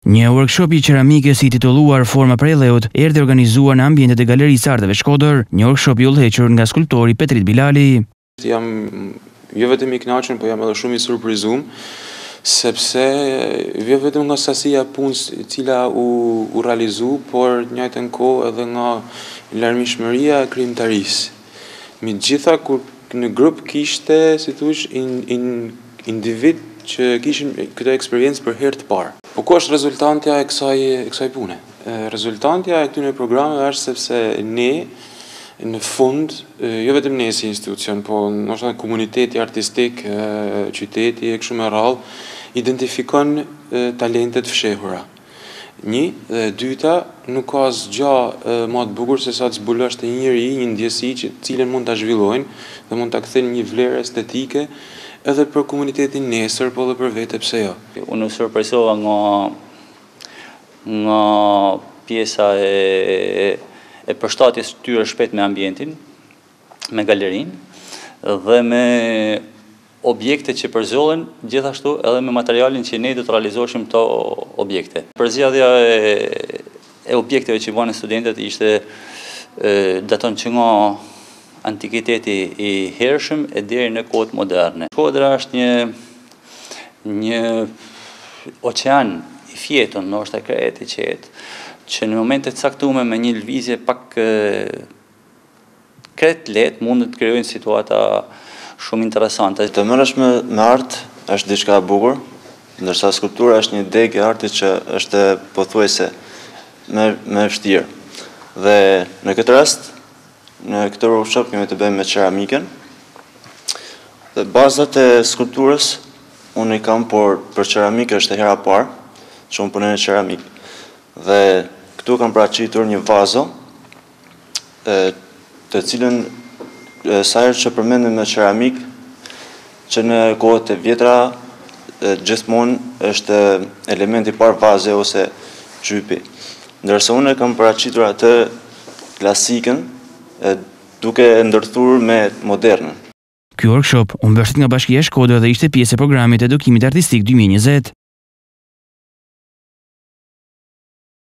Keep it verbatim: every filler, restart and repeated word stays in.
Një workshop i qeramikës i titulluar Forma prej Lleut erdhi organizuar në ambientet e Galerisë Arteve Shkodër, një workshop i udhëhequr nga skulptori Petrit Bilali. Jam jo vetëm i kënaqur, por jam edhe shumë i surprizuar, sepse jo vetëm nga sasia e punës e cila u, u realizu, por në njëjtën kohë edhe nga larmishmëria e krijimtarisë. Mi gjitha kur në grup kishte, si thush, in, in, individ që kishin këtë eksperiencë për herë të parë. Po ku është rezultantja e kësaj, e kësaj pune? Rezultantja e këtyre programeve është sepse ne, në fund, jo vetëm ne si institucion, po ndoshta komuniteti artistik, qyteti e kështu me radhë, identifikon talentet fshehura. Një, dhe dyta, nuk ka asgjë më të bukur se sa të zbulosh të një njeri një ndjesi që cilën mund ta zhvillojnë dhe mund ta kthejnë një vlerë estetike edhe për komunitetin nesër, po edhe për vete, pse jo. Unë u surprizova nga nga pjesa e e përshtatjes tyre shpejt me ambientin, me galerinë dhe me objekte që përzollen, gjithashtu edhe me materialin që ne do të realizoshim këto objekte. Përzgjedhja e, e objekteve që banë studentët ishte e, daton që nga antikiteti i hershëm e deri në kohët moderne. Shkodra është një një oqean i fjetën, ndoshta krejt i qetë, që në momente të caktuara me një lëvizje pak krejt lehtë mund të krijojnë situata shumë interesante. Të merresh me, me art është diçka e bukur, ndërsa skulptura është një degë e artit që është pothuajse më më vështirë. Dhe në këtë rast, në këtë workshop kemi të bëjmë me qeramikën. Dhe bazat e skulpturës unë i kam, por për qeramikë është e hera parë që unë punoj në qeramik. Dhe këtu kam paraqitur një vazo, e, të cilën sa herë që përmendem me qeramik, që në kohët e vjetra gjithmonë është elementi parë vaze ose gjypi. Ndërsa unë kam paraqitur atë klasikën, duke e ndërthurur me modernën. Ky workshop u mbështet nga Bashkia e Shkodër dhe ishte pjesë e programit edukimit artistik dy mijë e njëzet.